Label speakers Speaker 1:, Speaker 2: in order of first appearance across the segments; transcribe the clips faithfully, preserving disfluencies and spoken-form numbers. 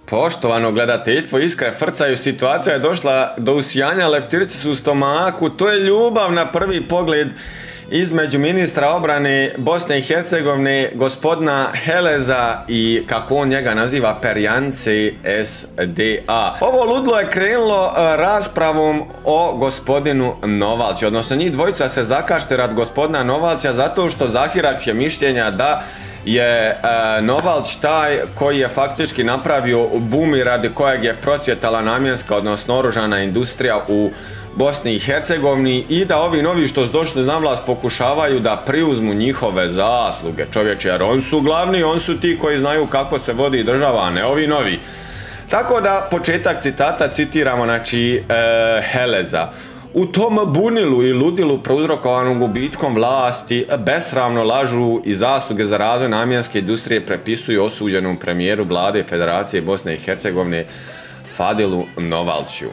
Speaker 1: Poštovano gledateljstvo, iskre frcaju, situacija je došla do usijanja, leptirci su u stomaku, to je ljubav na prvi pogled između ministra obrane Bosne i Hercegovine, gospodina Heleza i, kako on njega naziva, perjance S D A. Ovo ludlo je krenulo raspravom o gospodinu Novalću, odnosno njih dvojica se zakašte rad gospodina Novalća zato što Zahirač je mišljenja da je e, Novalć taj koji je faktički napravio bum i radi kojeg je procvjetala namjenska, odnosno oružana industrija u Bosni i Hercegovini i da ovi novi što su došli na vlast pokušavaju da priuzmu njihove zasluge, čovječe, jer oni su glavni, oni su ti koji znaju kako se vodi država, a ne ovi novi. Tako da početak citata citiramo, znači, e, Heleza. U tom bunilu i ludilu prouzrokovanom gubitkom vlasti besramno lažu i zasluge za razvoj namjenske industrije prepisuju osuđenom premijeru vlade Federacije Bosne i Hercegovine Fadilu Novalću.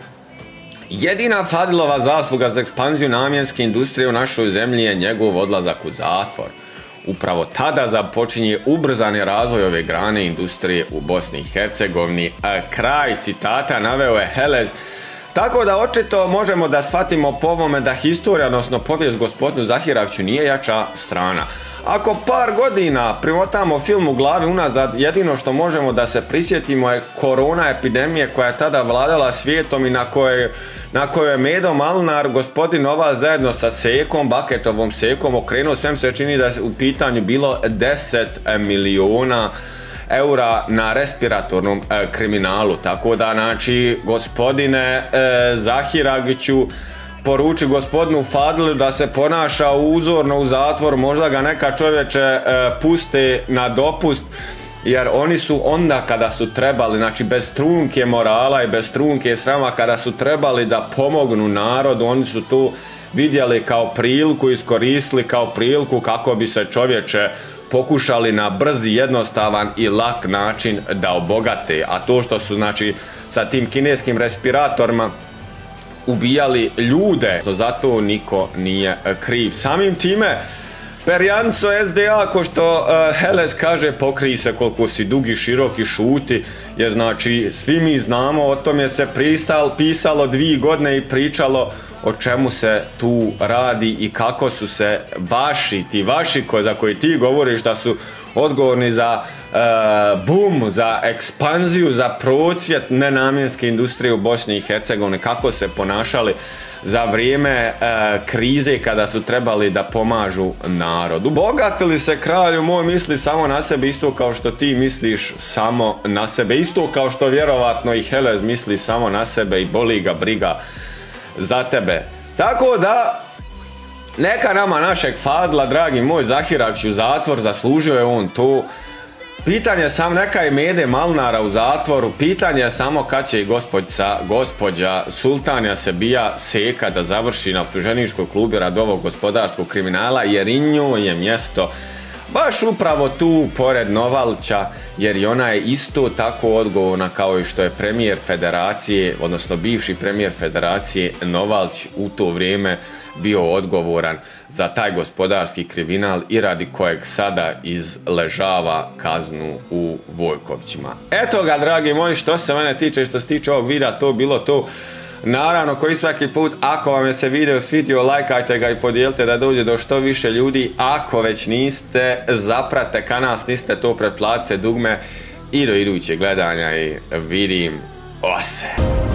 Speaker 1: Jedina Fadilova zasluga za ekspanziju namjenske industrije u našoj zemlji je njegov odlazak u zatvor. Upravo tada započinje ubrzani razvoj ove grane industrije u Bosni i Hercegovini. Kraj citata naveo je Helez. Tako da očito možemo da shvatimo po ovome da historija, odnosno povijest gospodinu Zahiraču nije jača strana. Ako par godina primotamo film u glavi unazad, jedino što možemo da se prisjetimo je korona epidemije koja je tada vladala svijetom i na kojoj, na kojoj je Medo Malinar, gospodin Novalć zajedno sa Sekom, Baketovom Sekom, okrenuo, svem se čini da je u pitanju bilo deset miliona eura na respiratornom e, kriminalu. Tako da, znači, gospodine e, Zahiragiću, poruči gospodinu Fadilu da se ponaša uzorno u zatvor, možda ga neka čovječe e, puste na dopust, jer oni su onda kada su trebali, znači bez trunke morala i bez trunke srama, kada su trebali da pomognu narodu, oni su tu vidjeli kao priliku, iskoristili kao priliku kako bi se čovječe pokušali na brzi, jednostavan i lak način da obogate. A to što su, znači, sa tim kineskim respiratorima ubijali ljude, to zato niko nije kriv. Samim time, perjanco S D A, ko što uh, Helez kaže, pokrij se koliko si dugi, široki, šuti, jer znači svi mi znamo, o tom je se pristal, pisalo dvije godine i pričalo o čemu se tu radi i kako su se vaši, ti vaši ko, za koji ti govoriš da su odgovorni za e, bum, za ekspanziju, za procvjet nenamjenske industrije u Bosni i Hercegovini, kako se ponašali za vrijeme e, krize kada su trebali da pomažu narodu. Bogatili se, kralju moj, misli samo na sebe, isto kao što ti misliš samo na sebe, isto kao što vjerovatno i Helez misli samo na sebe i boli ga briga za tebe. Tako da, neka nama našeg Fadila, dragi moj, Zahirač u zatvor, zaslužio je on to. Pitanje samo, neka je Mede Malinara u zatvoru, pitanje je samo kad će i gospođa, gospođa Sultanja Sebija Seka da završi na optuženičkoj klubi rad ovog gospodarskog kriminala, jer i njoj je mjesto baš upravo tu pored Novalća, jer i ona je isto tako odgovorna kao i što je premijer Federacije, odnosno bivši premijer Federacije Novalć u to vrijeme bio odgovoran za taj gospodarski kriminal i radi kojeg sada izležava kaznu u Vojkovićima. Eto ga, dragi moji, što se mene tiče i što se tiče ovog videa, to bilo to. Naravno, koji svaki put, ako vam je se video svidio, lajkajte ga i podijelite da dođe do što više ljudi. Ako već niste, zaprate kanal, stisnite to pretplatice dugme i do idućeg gledanja i vidim ose.